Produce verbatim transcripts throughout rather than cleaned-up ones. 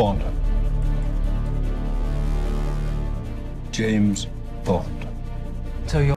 Bond. James Bond. So you're...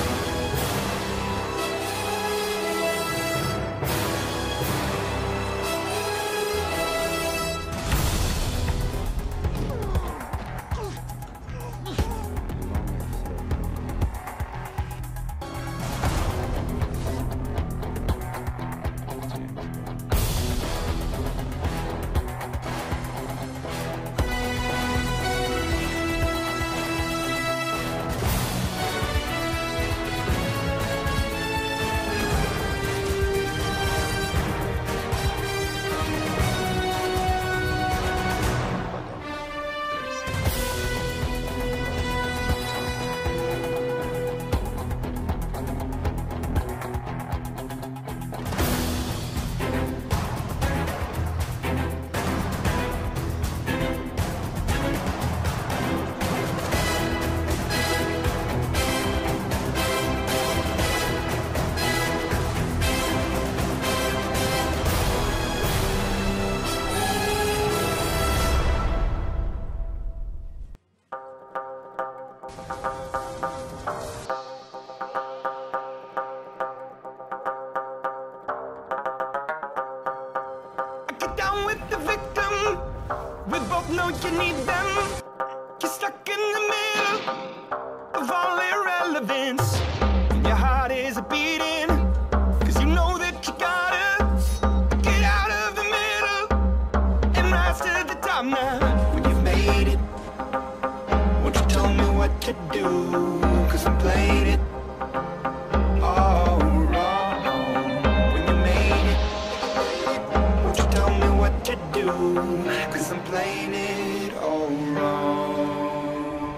Down with the victim, we both know you need them. You're stuck in the middle of all irrelevance. Your heart is a beating, cause you know that you gotta get out of the middle and rise to the top now. When you've made it, won't you tell me what to do, cause I'm playing it all wrong. When you made it, won't you tell me what to do, cause I'm playing it all wrong.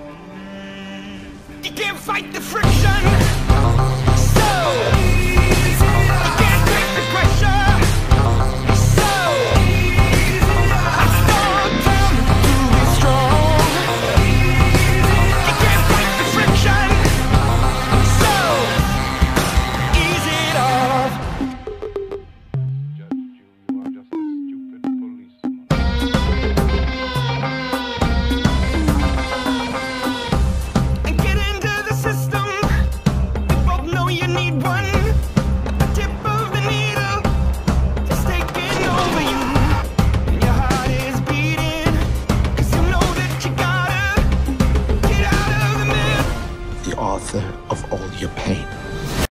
You can't fight the friction, so you can't take the pressure, so it's not time to be strong. You can't fight the friction, so ease it off. And get into the system. We both know you need one. The tip of the needle is taking over you. And your heart is beating, cause you know that you gotta get out of the middle. The author of all your pain.